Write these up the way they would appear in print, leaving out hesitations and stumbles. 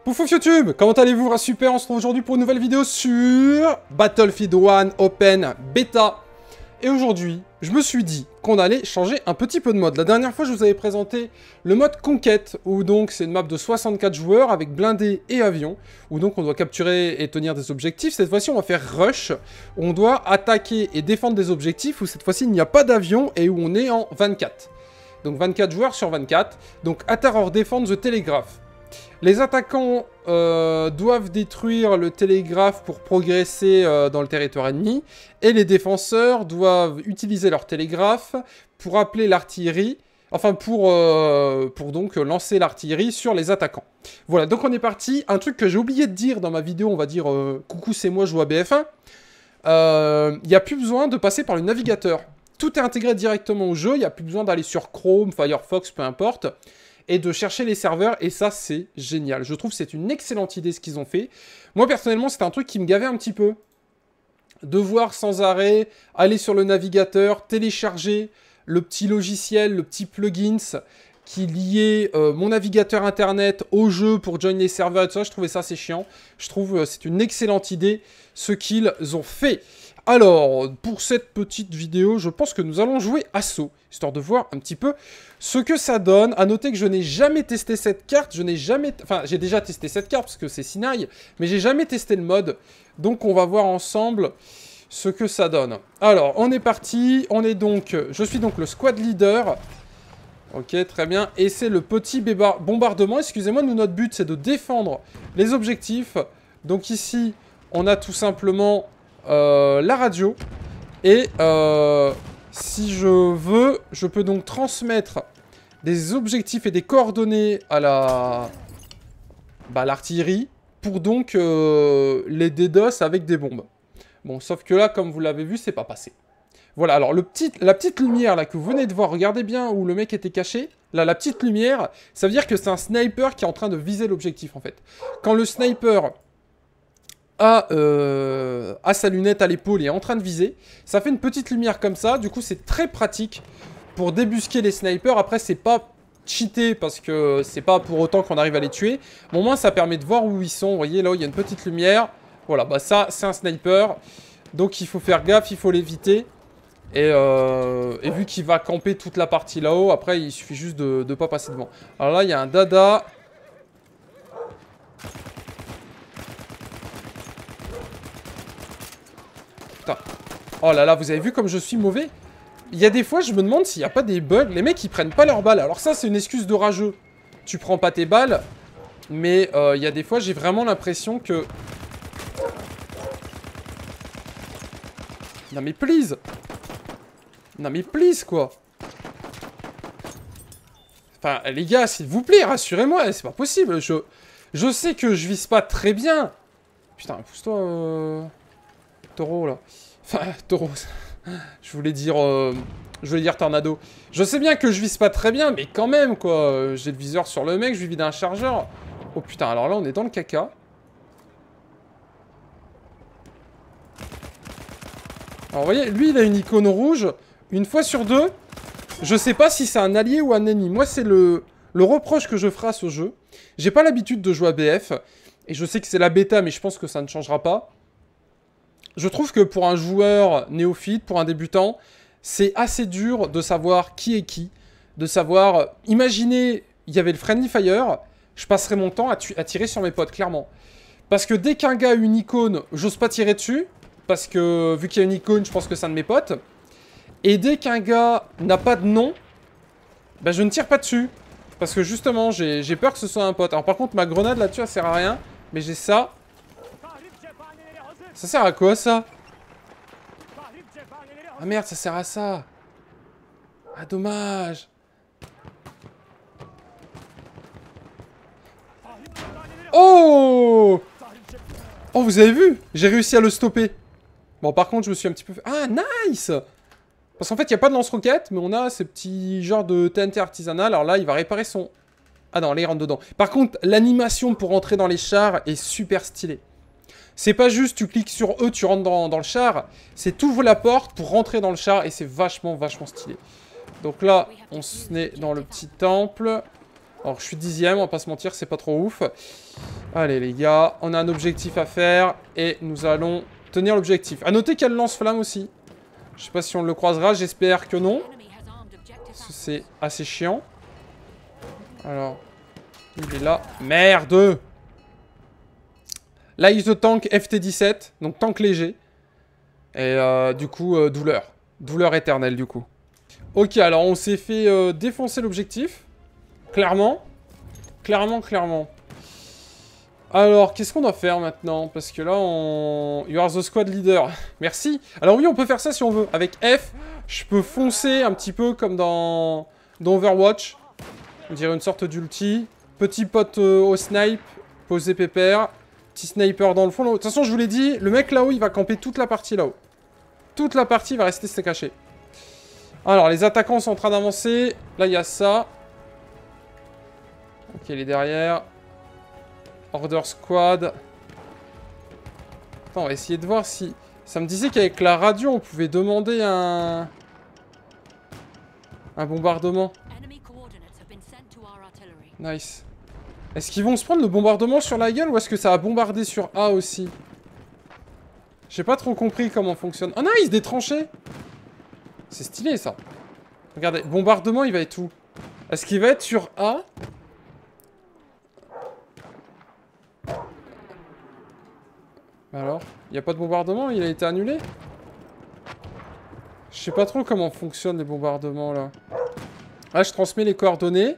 Pouf YouTube, comment allez-vous? Super, on se retrouve aujourd'hui pour une nouvelle vidéo sur Battlefield 1 Open Beta. Et aujourd'hui, je me suis dit qu'on allait changer un petit peu de mode. La dernière fois, je vous avais présenté le mode conquête, où donc c'est une map de 64 joueurs avec blindés et avions, où donc on doit capturer et tenir des objectifs. Cette fois-ci, on va faire rush, où on doit attaquer et défendre des objectifs, où cette fois-ci, il n'y a pas d'avion et où on est en 24. Donc 24 joueurs sur 24. Donc à terror défendre the télégraphe. Les attaquants doivent détruire le télégraphe pour progresser dans le territoire ennemi. Et les défenseurs doivent utiliser leur télégraphe pour appeler l'artillerie. Enfin, pour donc lancer l'artillerie sur les attaquants. Voilà, donc on est parti. Un truc que j'ai oublié de dire dans ma vidéo, on va dire coucou, c'est moi, je joue à BF1. Il n'y a plus besoin de passer par le navigateur. Tout est intégré directement au jeu. Il n'y a plus besoin d'aller sur Chrome, Firefox, peu importe. Et de chercher les serveurs, et ça, c'est génial. Je trouve que c'est une excellente idée ce qu'ils ont fait. Moi, personnellement, c'était un truc qui me gavait un petit peu. Devoir sans arrêt aller sur le navigateur, télécharger le petit logiciel, le petit plugins qui liait mon navigateur internet au jeu pour joindre les serveurs et tout ça. Je trouvais ça assez chiant. Je trouve c'est une excellente idée ce qu'ils ont fait. Alors, pour cette petite vidéo, je pense que nous allons jouer Assaut, histoire de voir un petit peu ce que ça donne. À noter que je n'ai jamais testé cette carte, Enfin, j'ai déjà testé cette carte, parce que c'est Sinaï, mais j'ai jamais testé le mode. Donc, on va voir ensemble ce que ça donne. Alors, on est parti, je suis donc le squad leader. Ok, très bien, et c'est le petit bombardement. Excusez-moi, notre but, c'est de défendre les objectifs. Donc ici, on a tout simplement... la radio, et si je veux, je peux donc transmettre des objectifs et des coordonnées à l'artillerie pour donc les DDoS avec des bombes. Bon, sauf que là, comme vous l'avez vu, c'est pas passé. Voilà, alors la petite lumière là que vous venez de voir, regardez bien où le mec était caché. Là, la petite lumière, ça veut dire que c'est un sniper qui est en train de viser l'objectif en fait. Quand le sniper a sa lunette à l'épaule et est en train de viser, ça fait une petite lumière comme ça, du coup c'est très pratique pour débusquer les snipers. Après c'est pas cheaté parce que c'est pas pour autant qu'on arrive à les tuer, mais au moins ça permet de voir où ils sont. Vous voyez là, il y a une petite lumière, voilà, bah ça c'est un sniper, donc il faut faire gaffe, il faut l'éviter. Et vu qu'il va camper toute la partie là-haut, après il suffit juste de pas passer devant. Alors là il y a un dada. Oh là là, vous avez vu comme je suis mauvais? Il y a des fois, je me demande s'il n'y a pas des bugs. Les mecs, ils prennent pas leurs balles. Alors ça, c'est une excuse de rageux. Tu prends pas tes balles. Mais il y a des fois, j'ai vraiment l'impression que... Non mais please! Non mais please, quoi! Enfin, les gars, s'il vous plaît, rassurez-moi, c'est pas possible. Je sais que je vise pas très bien. Putain, pousse-toi, taureau, là. Enfin, taureau. Je voulais dire tornado. Je sais bien que je vise pas très bien, mais quand même, quoi. J'ai le viseur sur le mec, je lui vide un chargeur. Oh putain, alors là, on est dans le caca. Alors, vous voyez, lui, il a une icône rouge. Une fois sur deux, je sais pas si c'est un allié ou un ennemi. Moi, c'est le reproche que je ferai à ce jeu. J'ai pas l'habitude de jouer à BF. Et je sais que c'est la bêta, mais je pense que ça ne changera pas. Je trouve que pour un joueur néophyte, pour un débutant, c'est assez dur de savoir qui est qui. De savoir... Imaginez, il y avait le Friendly Fire, je passerais mon temps à tirer sur mes potes, clairement. Parce que dès qu'un gars a une icône, j'ose pas tirer dessus. Parce que vu qu'il y a une icône, je pense que c'est un de mes potes. Et dès qu'un gars n'a pas de nom, ben je ne tire pas dessus. Parce que justement, j'ai peur que ce soit un pote. Alors par contre, ma grenade là-dessus, elle sert à rien. Mais j'ai ça. Ça sert à quoi, ça? Ah merde, ça sert à ça. Ah, dommage. Oh! Oh, vous avez vu? J'ai réussi à le stopper. Bon, par contre, je me suis un petit peu fait... Ah, nice! Parce qu'en fait, il n'y a pas de lance-roquette, mais on a ces petits genres de TNT artisanal. Alors là, il va réparer son... Ah non, là, il rentre dedans. Par contre, l'animation pour rentrer dans les chars est super stylée. C'est pas juste, tu cliques sur eux, tu rentres dans le char. C'est t'ouvres la porte pour rentrer dans le char et c'est vachement, vachement stylé. Donc là, on se met dans le petit temple. Alors, je suis 10e, on va pas se mentir, c'est pas trop ouf. Allez, les gars, on a un objectif à faire et nous allons tenir l'objectif. À noter qu'elle lance-flamme aussi. Je sais pas si on le croisera, j'espère que non. Parce que c'est assez chiant. Alors, il est là. Merde! Là, il se tank FT17, donc tank léger. Et du coup, douleur. Douleur éternelle, du coup. Ok, alors on s'est fait défoncer l'objectif. Clairement. Clairement. Alors, qu'est-ce qu'on doit faire maintenant? Parce que là, on... You are the squad leader. Merci. Alors oui, on peut faire ça si on veut. Avec F, je peux foncer un petit peu comme dans Overwatch. On dirait une sorte d'ulti. Petit pote au snipe. Posé pépère. Petit sniper dans le fond. De toute façon, je vous l'ai dit, le mec là-haut, il va camper toute la partie là-haut. Toute la partie va rester caché. Alors, les attaquants sont en train d'avancer. Là, il y a ça. Ok, il est derrière. Order squad. Attends, on va essayer de voir si... Ça me disait qu'avec la radio, on pouvait demander un bombardement. Nice. Est-ce qu'ils vont se prendre le bombardement sur la gueule ou est-ce que ça va bombarder sur A aussi? J'ai pas trop compris comment fonctionne. Oh nice, des tranchées. C'est stylé ça. Regardez, bombardement il va être où? Est-ce qu'il va être sur A? Alors, il n'y a pas de bombardement, il a été annulé? Je sais pas trop comment fonctionnent les bombardements là. Là je transmets les coordonnées.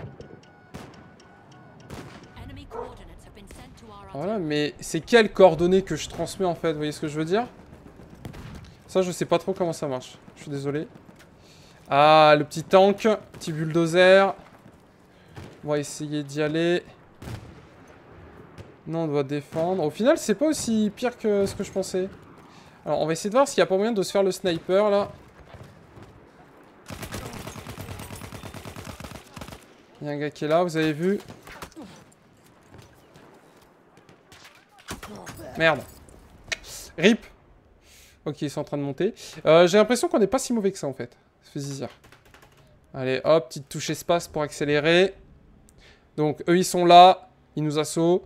Voilà, mais c'est quelles coordonnées que je transmets en fait? Vous voyez ce que je veux dire? Ça, je sais pas trop comment ça marche. Je suis désolé. Ah, le petit tank. Petit bulldozer. On va essayer d'y aller. Non, on doit défendre. Au final, c'est pas aussi pire que ce que je pensais. Alors, on va essayer de voir s'il n'y a pas moyen de se faire le sniper, là. Il y a un gars qui est là, vous avez vu? Merde. RIP. Ok, ils sont en train de monter. J'ai l'impression qu'on n'est pas si mauvais que ça, en fait. Ça fait zizir. Allez, hop, petite touche espace pour accélérer. Donc, eux, ils sont là. Ils nous assaut.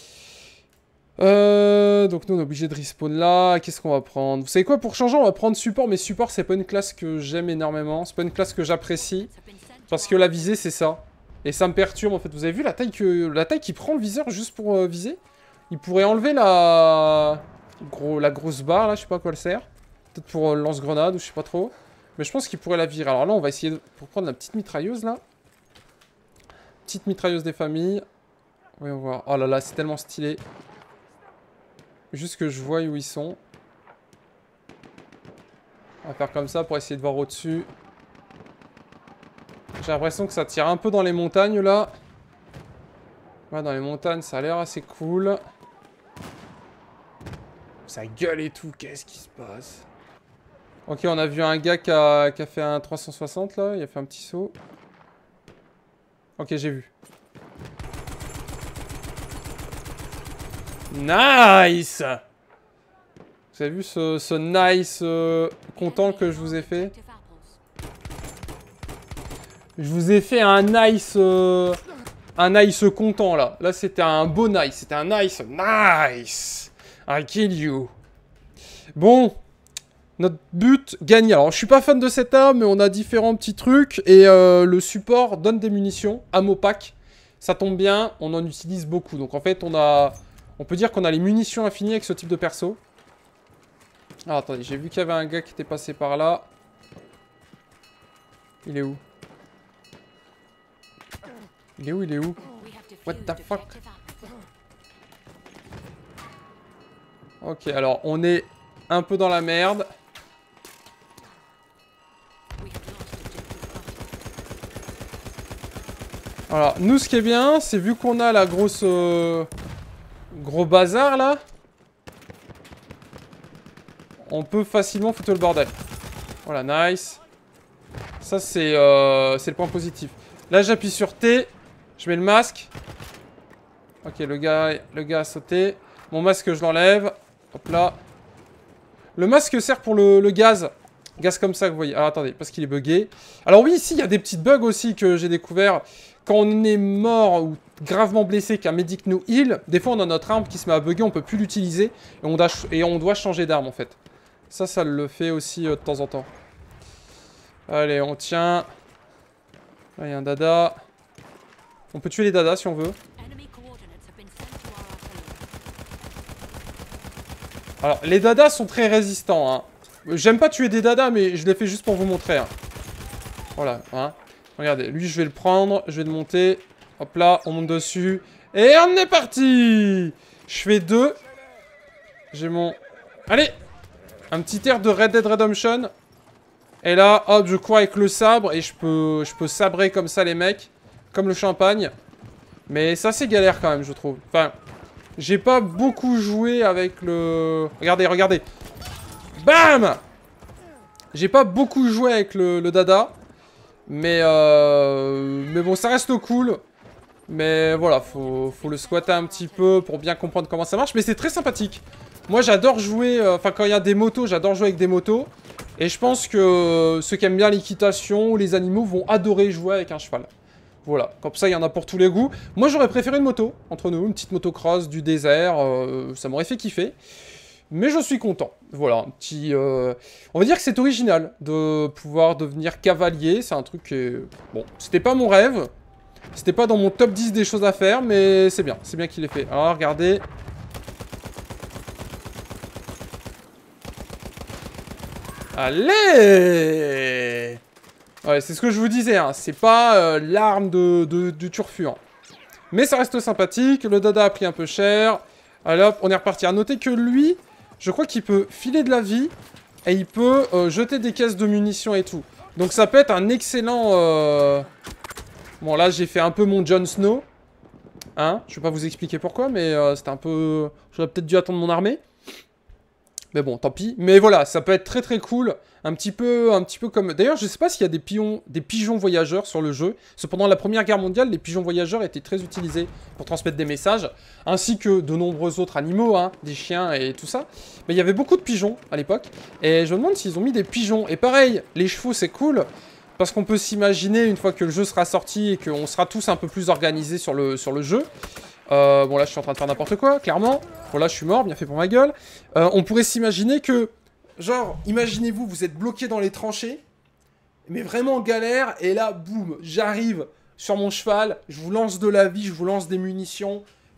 Donc, nous, on est obligé de respawn là. Qu'est-ce qu'on va prendre? Vous savez quoi? Pour changer, on va prendre support. Mais support, c'est pas une classe que j'aime énormément. C'est pas une classe que j'apprécie. Parce que la visée, c'est ça. Et ça me perturbe, en fait. Vous avez vu la taille qui prend le viseur juste pour viser? Il pourrait enlever la grosse barre, là. Je sais pas à quoi elle sert. Peut-être pour lance-grenade ou je sais pas trop. Mais je pense qu'il pourrait la virer. Alors là, on va essayer pour prendre la petite mitrailleuse, là. Petite mitrailleuse des familles. Voyons voir. Oh là là, c'est tellement stylé. Juste que je vois où ils sont. On va faire comme ça pour essayer de voir au-dessus. J'ai l'impression que ça tire un peu dans les montagnes, là. Ouais, dans les montagnes, ça a l'air assez cool. Ça gueule et tout. Qu'est-ce qui se passe? Ok, on a vu un gars qui a fait un 360, là. Il a fait un petit saut. Ok, j'ai vu. Nice! Vous avez vu ce nice content que je vous ai fait? Je vous ai fait un nice content, là. Là, c'était un beau nice. C'était un nice. Nice! I kill you. Bon. Notre but, gagner. Alors, je suis pas fan de cette arme, mais on a différents petits trucs. Et le support donne des munitions. Ammo pack. Ça tombe bien, on en utilise beaucoup. Donc, en fait, on peut dire qu'on a les munitions infinies avec ce type de perso. Alors, attendez, j'ai vu qu'il y avait un gars qui était passé par là. Il est où? Il est où? Il est où? What the fuck? Ok, alors, on est un peu dans la merde. Alors, nous, ce qui est bien, c'est vu qu'on a la grosse... gros bazar, là. On peut facilement foutre le bordel. Voilà, nice. Ça, c'est le point positif. Là, j'appuie sur T. Je mets le masque. Ok, le gars a sauté. Mon masque, je l'enlève. Hop là. Le masque sert pour le gaz. Gaz comme ça, vous voyez. Alors, attendez, parce qu'il est bugué. Alors oui, ici, il y a des petites bugs aussi que j'ai découvert. quand on est mort ou gravement blessé, qu'un médic nous heal, des fois on a notre arme qui se met à bugger, on peut plus l'utiliser et on doit changer d'arme en fait. Ça le fait aussi de temps en temps. Allez, on tient. Là, il y a un dada. On peut tuer les dadas si on veut. Alors, les dadas sont très résistants. Hein. J'aime pas tuer des dadas, mais je les fais juste pour vous montrer. Hein. Voilà. Hein. Regardez, lui, je vais le prendre. Je vais le monter. Hop là, on monte dessus. Et on est parti. Je fais 2. J'ai mon... Allez. Un petit air de Red Dead Redemption. Et là, hop, je cours avec le sabre. Et je peux sabrer comme ça les mecs. Comme le champagne. Mais ça, c'est galère quand même, je trouve. Enfin... J'ai pas beaucoup joué avec le... Regardez, regardez. Bam! J'ai pas beaucoup joué avec le dada. Mais bon, ça reste cool. Mais voilà, faut le squatter un petit peu pour bien comprendre comment ça marche. Mais c'est très sympathique. Moi, j'adore jouer... Enfin, quand il y a des motos, j'adore jouer avec des motos. Et je pense que ceux qui aiment bien l'équitation ou les animaux vont adorer jouer avec un cheval. Voilà, comme ça il y en a pour tous les goûts. Moi j'aurais préféré une moto, entre nous, une petite motocross du désert, ça m'aurait fait kiffer. Mais je suis content. Voilà, un petit... On va dire que c'est original de pouvoir devenir cavalier, c'est un truc qui est... Bon, c'était pas mon rêve, c'était pas dans mon top 10 des choses à faire, mais c'est bien qu'il ait fait. Alors regardez... Allez! Ouais, c'est ce que je vous disais, hein. C'est pas l'arme du turfu. Hein. Mais ça reste sympathique. Le dada a pris un peu cher. Allez hop, on est reparti. À noter que lui, je crois qu'il peut filer de la vie. Et il peut jeter des caisses de munitions et tout. Donc ça peut être un excellent... Bon là, j'ai fait un peu mon Jon Snow. Hein, je vais pas vous expliquer pourquoi, mais c'était un peu... J'aurais peut-être dû attendre mon armée. Mais bon, tant pis. Mais voilà, ça peut être très très cool. Un petit peu comme... D'ailleurs, je sais pas s'il y a des pigeons voyageurs sur le jeu. Cependant, la Première Guerre mondiale, les pigeons voyageurs étaient très utilisés pour transmettre des messages. Ainsi que de nombreux autres animaux, hein, des chiens et tout ça. Mais il y avait beaucoup de pigeons à l'époque. Et je me demande s'ils ont mis des pigeons. Et pareil, les chevaux, c'est cool. Parce qu'on peut s'imaginer, une fois que le jeu sera sorti et qu'on sera tous un peu plus organisés sur le jeu... bon là je suis en train de faire n'importe quoi, clairement. Bon là je suis mort, bien fait pour ma gueule. On pourrait s'imaginer que, genre, imaginez-vous, vous êtes bloqué dans les tranchées, mais vraiment en galère, et là, boum, j'arrive sur mon cheval, je vous lance de la vie, je vous lance des munitions,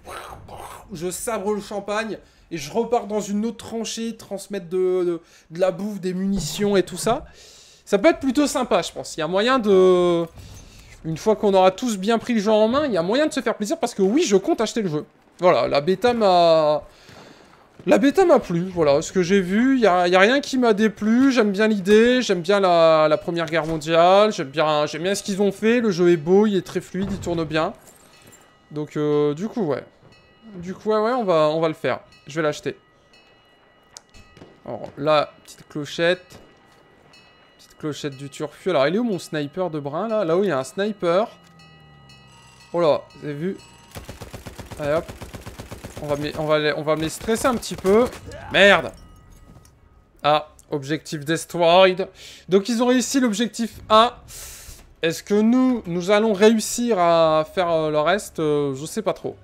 je sabre le champagne, et je repars dans une autre tranchée, transmettre de la bouffe, des munitions et tout ça. Ça peut être plutôt sympa, je pense. Il y a moyen de... Une fois qu'on aura tous bien pris le jeu en main, il y a moyen de se faire plaisir parce que oui, je compte acheter le jeu. Voilà, la bêta m'a plu, voilà, ce que j'ai vu, il y a rien qui m'a déplu, j'aime bien l'idée, j'aime bien la Première Guerre mondiale, j'aime bien ce qu'ils ont fait, le jeu est beau, il est très fluide, il tourne bien. Donc, du coup, ouais. Ouais, on va le faire. Je vais l'acheter. Alors, là, petite clochette. Clochette du turfu. Alors, il est où mon sniper de brun, là? Là où il y a un sniper. Oh là, vous avez vu? Allez, hop. On va me les stresser un petit peu. Merde! Ah, objectif destroyed. Donc, ils ont réussi l'objectif A. Est-ce que nous allons réussir à faire le reste? Je sais pas trop.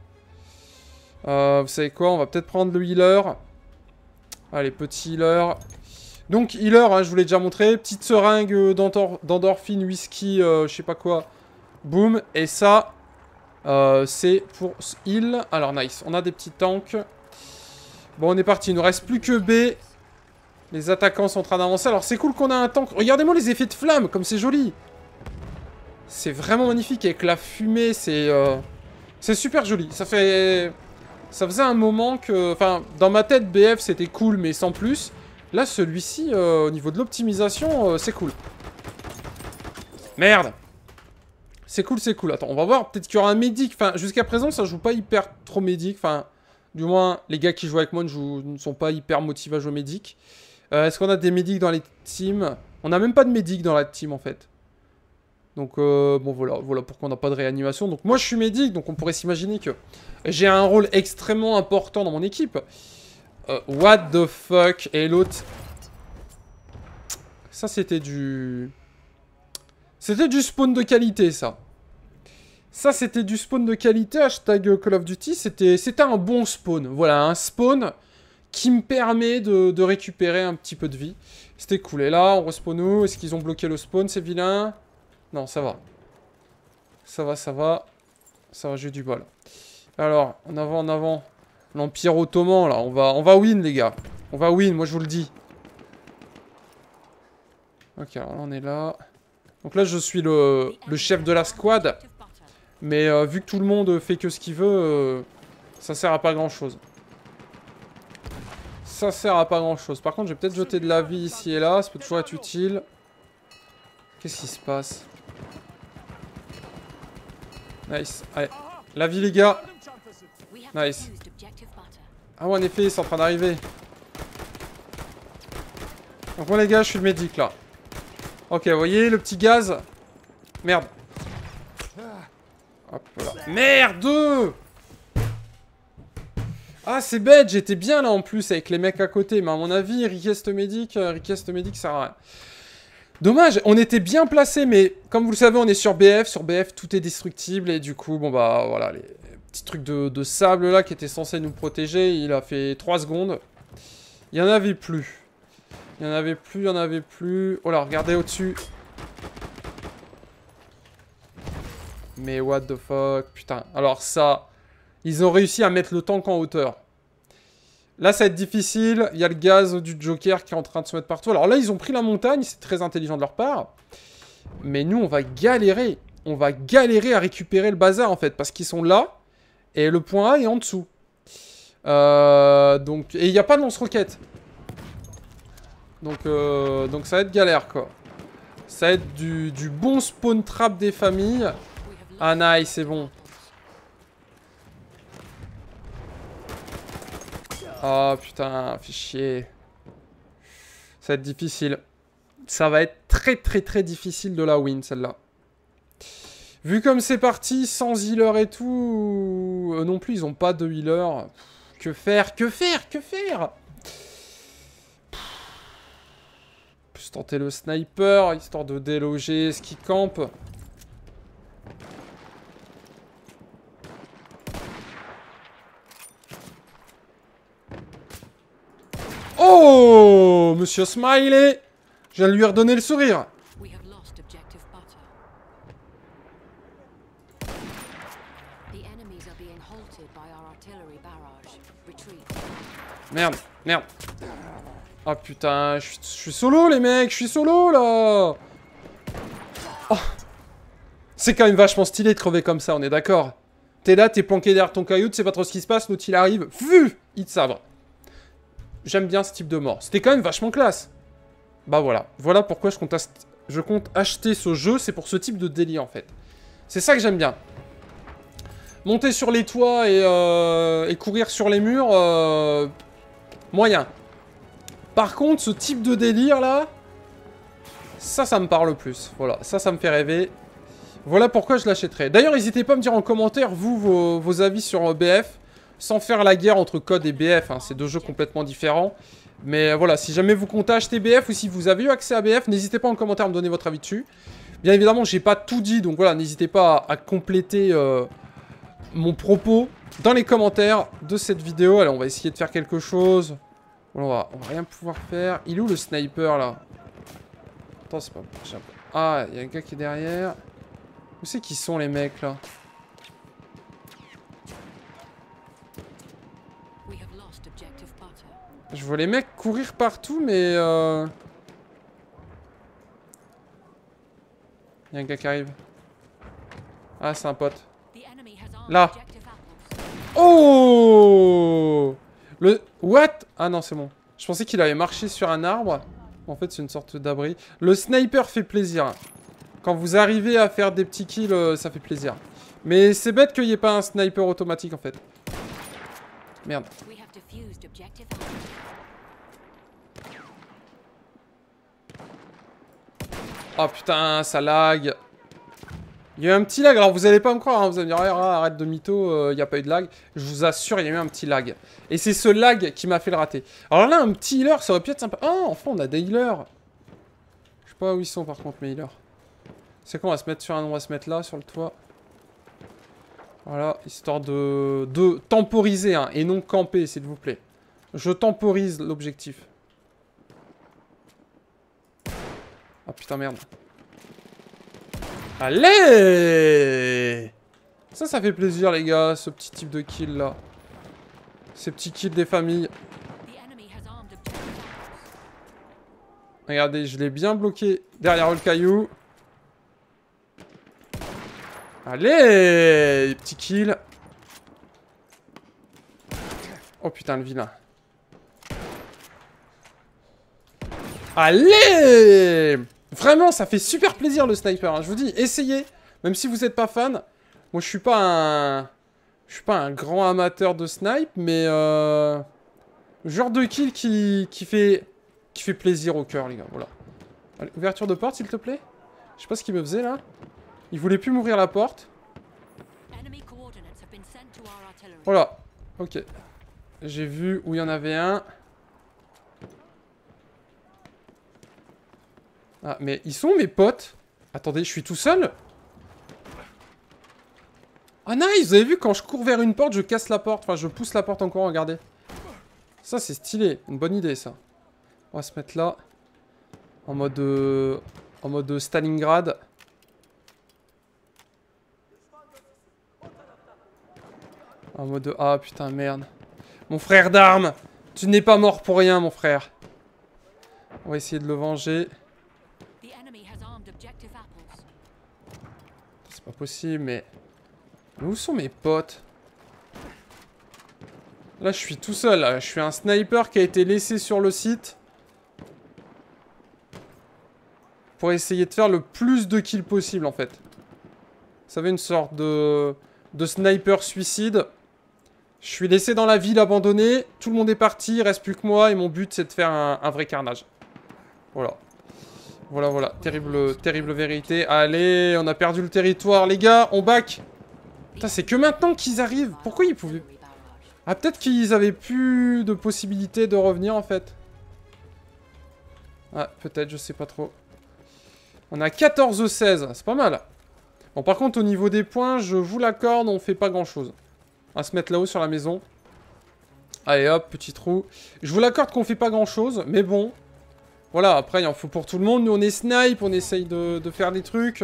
Vous savez quoi? On va peut-être prendre le healer. Allez, petit healer. Donc, healer, hein, je vous l'ai déjà montré. Petite seringue d'endorphine, whisky, je sais pas quoi. Boum. Et ça, c'est pour heal. Alors, nice. On a des petits tanks. Bon, on est parti. Il ne reste plus que B. Les attaquants sont en train d'avancer. Alors, c'est cool qu'on a un tank. Regardez-moi les effets de flamme, comme c'est joli. C'est vraiment magnifique. Avec la fumée, c'est super joli. Ça faisait un moment que... Enfin, dans ma tête, BF, c'était cool, mais sans plus. Là, celui-ci, au niveau de l'optimisation, c'est cool. Merde! C'est cool, c'est cool. Attends, on va voir. Peut-être qu'il y aura un médic. Enfin, jusqu'à présent, ça joue pas hyper trop médic. Enfin, du moins, les gars qui jouent avec moi ne sont pas hyper motivés à jouer médic. Est-ce qu'on a des médics dans les teams? On n'a même pas de médic dans la team, en fait. Donc, bon, voilà pourquoi on n'a pas de réanimation. Donc, moi, je suis médic, donc on pourrait s'imaginer que j'ai un rôle extrêmement important dans mon équipe. What the fuck? Et l'autre... Ça, c'était du... C'était du spawn de qualité, ça. Ça, c'était du spawn de qualité, hashtag Call of Duty. C'était un bon spawn. Voilà, un spawn qui me permet de récupérer un petit peu de vie. C'était cool. Et là, on respawn où? Est-ce qu'ils ont bloqué le spawn, ces vilains? Non, ça va. Ça va, ça va. Ça va, j'ai du bol. Alors, en avant, en avant. L'Empire Ottoman, là. On va win, les gars. On va win, moi, je vous le dis. Ok, alors là, on est là. Donc là, je suis le chef de la squad. Mais vu que tout le monde fait que ce qu'il veut, ça sert à pas grand-chose. Ça sert à pas grand-chose. Par contre, je vais peut-être jeter de la vie ici et là. Ça peut toujours être utile. Qu'est-ce qui se passe? Nice. Allez. La vie, les gars. Nice. Ah ouais, en effet, c'est en train d'arriver. Donc moi, les gars, je suis le médic, là. Ok, vous voyez, le petit gaz. Merde. Hop là. Merde! Ah, c'est bête, j'étais bien là en plus avec les mecs à côté. Mais à mon avis, request medic, ça sert à rien. Dommage, on était bien placés, mais comme vous le savez, on est sur BF. Sur BF, tout est destructible. Et du coup, bon bah voilà, les petits trucs de sable là qui étaient censés nous protéger, il a fait 3 secondes. Il n'y en avait plus. Il n'y en avait plus, il n'y en avait plus. Oh là, regardez au-dessus. Mais what the fuck, putain. Alors ça, ils ont réussi à mettre le tank en hauteur. Là, ça va être difficile. Il y a le gaz du Joker qui est en train de se mettre partout. Alors là, ils ont pris la montagne. C'est très intelligent de leur part. Mais nous, on va galérer. On va galérer à récupérer le bazar, en fait. Parce qu'ils sont là. Et le point A est en dessous. Donc, et il n'y a pas de lance-roquette. Donc ça va être galère, quoi. Ça va être du bon spawn trap des familles. Ah, nice, c'est bon. Oh putain, fait chier. Ça va être difficile. Ça va être très très très difficile de la win, celle-là. Vu comme c'est parti, sans healer et tout... non plus, ils ont pas de healer. Que faire? Que faire? Que faire? Plus tenter le sniper, histoire de déloger ce qui campe. Oh, Monsieur Smiley! Je viens de lui redonner le sourire. Merde, merde. Ah putain, je suis solo les mecs, je suis solo là. Oh. C'est quand même vachement stylé de crever comme ça, on est d'accord. T'es là, t'es planqué derrière ton caillou, tu sais pas trop ce qui se passe, l'autre il arrive, vu, il te sabre. J'aime bien ce type de mort. C'était quand même vachement classe. Bah voilà. Voilà pourquoi je compte acheter ce jeu. C'est pour ce type de délire en fait. C'est ça que j'aime bien. Monter sur les toits et courir sur les murs, moyen. Par contre, ce type de délire là, ça me parle plus. Voilà, ça me fait rêver. Voilà pourquoi je l'achèterai. D'ailleurs, n'hésitez pas à me dire en commentaire, vous, vos avis sur BF. Sans faire la guerre entre COD et BF, hein, c'est deux jeux complètement différents. Mais voilà, si jamais vous comptez acheter BF ou si vous avez eu accès à BF, n'hésitez pas en commentaire à me donner votre avis dessus. Bien évidemment, j'ai pas tout dit, donc voilà, n'hésitez pas à compléter mon propos dans les commentaires de cette vidéo. Allez, on va essayer de faire quelque chose. Bon, on va rien pouvoir faire. Il est où le sniper, là? Attends, c'est pas... Ah, il y a un gars qui est derrière. Où c'est qu'ils sont, les mecs, là? Je vois les mecs courir partout, mais... Il y a un gars qui arrive. Ah, c'est un pote. Là. Oh! Le... What? Ah non, c'est bon. Je pensais qu'il avait marché sur un arbre. En fait, c'est une sorte d'abri. Le sniper fait plaisir. Quand vous arrivez à faire des petits kills, ça fait plaisir. Mais c'est bête qu'il n'y ait pas un sniper automatique, en fait. Merde. Oh putain, ça lag. Il y a eu un petit lag. Alors vous allez pas me croire, hein. Vous allez me dire arrête de mytho, il n'y a pas eu de lag. Je vous assure, il y a eu un petit lag. Et c'est ce lag qui m'a fait le rater. Alors là, un petit healer, ça aurait pu être sympa. Ah, enfin, on a des healers. Je sais pas où ils sont par contre, mes healers. C'est quoi, on va se mettre sur on va se mettre là, sur le toit. Voilà, histoire de temporiser, hein, et non camper, s'il vous plaît. Je temporise l'objectif. Ah putain, merde. Allez! Ça fait plaisir, les gars, ce petit type de kill, là. Ces petits kills des familles. Regardez, je l'ai bien bloqué derrière le caillou. Allez! Petit kill. Oh putain, le vilain. Allez! Vraiment, ça fait super plaisir le sniper, hein. Je vous dis, essayez. Même si vous n'êtes pas fan. Moi, je suis pas un grand amateur de snipe, mais genre de kill qui fait plaisir au cœur, les gars. Voilà. Allez, ouverture de porte, s'il te plaît. Je sais pas ce qu'il me faisait, là. Il voulait plus m'ouvrir la porte. Voilà. Ok. J'ai vu où il y en avait un. Ah, mais ils sont où, mes potes? Attendez, je suis tout seul? Ah, nice! Vous avez vu, quand je cours vers une porte, je casse la porte. Enfin, je pousse la porte encore, regardez. Ça, c'est stylé. Une bonne idée, ça. On va se mettre là. En mode Stalingrad. En mode... Ah, putain, merde. Mon frère d'armes! Tu n'es pas mort pour rien, mon frère. On va essayer de le venger. C'est pas possible, mais où sont mes potes? Là, je suis tout seul. Là. Je suis un sniper qui a été laissé sur le site. Pour essayer de faire le plus de kills possible, en fait. Vous savez, une sorte de sniper suicide. Je suis laissé dans la ville abandonnée. Tout le monde est parti, il reste plus que moi. Et mon but, c'est de faire un vrai carnage. Voilà. Voilà. Terrible vérité. Allez, on a perdu le territoire, les gars. On back. Putain, c'est que maintenant qu'ils arrivent. Pourquoi ils pouvaient... Ah, peut-être qu'ils avaient plus de possibilité de revenir, en fait. Ah, peut-être, je sais pas trop. On a 14-16. C'est pas mal. Bon, par contre, au niveau des points, je vous l'accorde, on fait pas grand-chose. On va se mettre là-haut sur la maison. Allez, hop, petit trou. Je vous l'accorde qu'on fait pas grand-chose, mais bon... Voilà, après, il en faut pour tout le monde. Nous, on est snipe, on essaye de faire des trucs.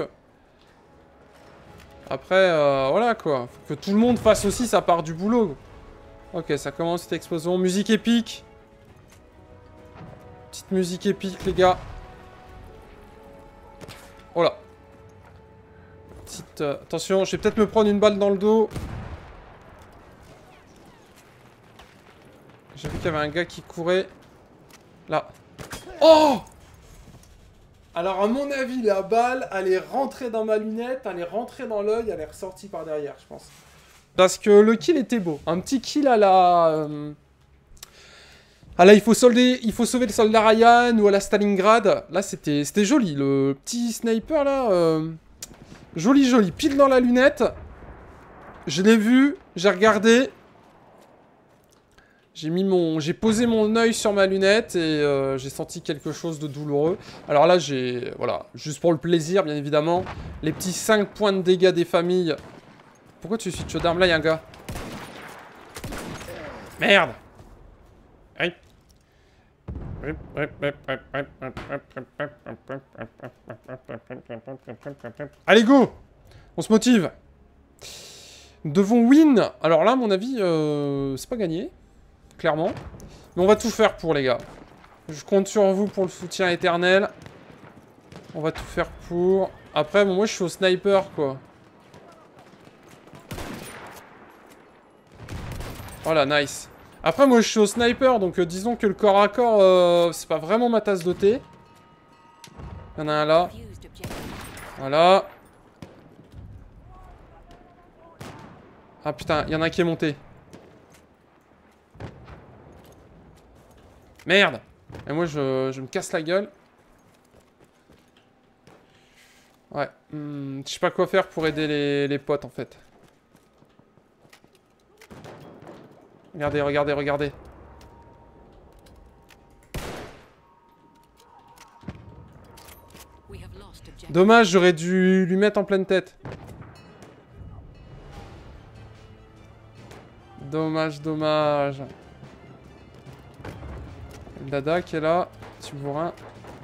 Après, voilà, quoi. Faut que tout le monde fasse aussi sa part du boulot. Ok, ça commence, cette explosion. Musique épique. Petite musique épique, les gars. Oh là. Petite... attention, je vais peut-être me prendre une balle dans le dos. J'ai vu qu'il y avait un gars qui courait. Là. Oh! Alors, à mon avis, la balle, elle est rentrée dans ma lunette, elle est rentrée dans l'œil, elle est ressortie par derrière, je pense. Parce que le kill était beau. Un petit kill à la... Ah là, il faut sauver le soldat Ryan ou à la Stalingrad. Là, c'était joli. Le petit sniper, là... Joli. Pile dans la lunette. Je l'ai vu, j'ai regardé... J'ai posé mon œil sur ma lunette et j'ai senti quelque chose de douloureux. Alors là, voilà, juste pour le plaisir, bien évidemment, les petits 5 points de dégâts des familles. Pourquoi tu suis de chaud d'armes? Là, il y a un gars. Merde! Aïe. Allez, go! On se motive. Nous devons win. Alors là, à mon avis, c'est pas gagné. Clairement. Mais on va tout faire pour, les gars. Je compte sur vous pour le soutien éternel. On va tout faire pour... Après, bon, moi, je suis au sniper, quoi. Voilà, nice. Après, moi, je suis au sniper, donc disons que le corps à corps, c'est pas vraiment ma tasse de thé. Il y en a un là. Voilà. Ah, putain, il y en a un qui est monté. Merde! Et moi, je me casse la gueule. Ouais. Je sais pas quoi faire pour aider les potes, en fait. Regardez. Dommage, j'aurais dû lui mettre en pleine tête. Dommage, dommage. Le Dada qui est là. Petit bourrin.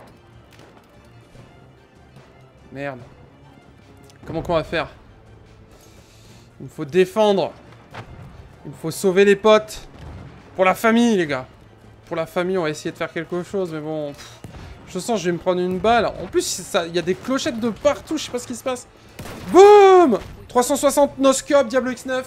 Merde. Comment qu'on va faire? Il me faut défendre. Il me faut sauver les potes. Pour la famille, les gars. Pour la famille, on va essayer de faire quelque chose, mais bon... je sens que je vais me prendre une balle. En plus, il y a des clochettes de partout, je sais pas ce qui se passe. Boum 360 no-scope, Diablo X9.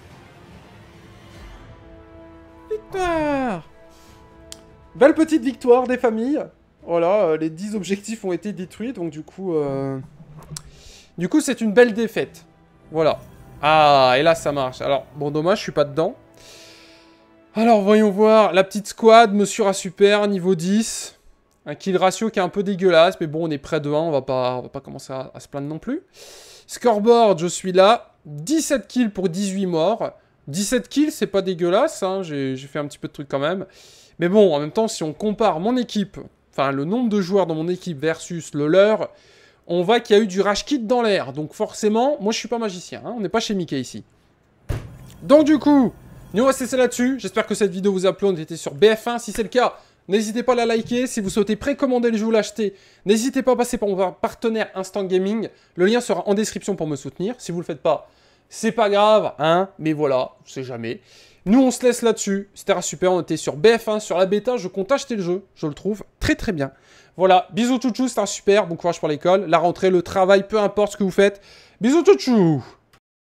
Victoire. Belle petite victoire des familles. Voilà, les 10 objectifs ont été détruits, donc du coup... c'est une belle défaite. Voilà. Ah, et là, ça marche. Alors, bon, dommage, je suis pas dedans. Alors, voyons voir. La petite squad, Monsieur Rassuper, niveau 10. Un kill ratio qui est un peu dégueulasse, mais bon, on est près de 1, on va pas commencer à se plaindre non plus. Scoreboard, je suis là. 17 kills pour 18 morts. 17 kills, c'est pas dégueulasse, hein. J'ai fait un petit peu de trucs quand même. Mais bon, en même temps, si on compare mon équipe, enfin, le nombre de joueurs dans mon équipe versus le leur... on voit qu'il y a eu du rage kit dans l'air. Donc forcément, moi je suis pas magicien. Hein, on n'est pas chez Mickey ici. Donc du coup, nous on va se laisser là-dessus. J'espère que cette vidéo vous a plu. On était sur BF1. Si c'est le cas, n'hésitez pas à la liker. Si vous souhaitez précommander le jeu ou l'acheter, n'hésitez pas à passer par mon partenaire Instant Gaming. Le lien sera en description pour me soutenir. Si vous le faites pas, c'est pas grave. Hein, mais voilà, on sait jamais. Nous on se laisse là-dessus. C'était super. On était sur BF1, sur la bêta. Je compte acheter le jeu. Je le trouve très très bien. Voilà, bisous chouchou, c'était un super, bon courage pour l'école, la rentrée, le travail, peu importe ce que vous faites. Bisous chouchou.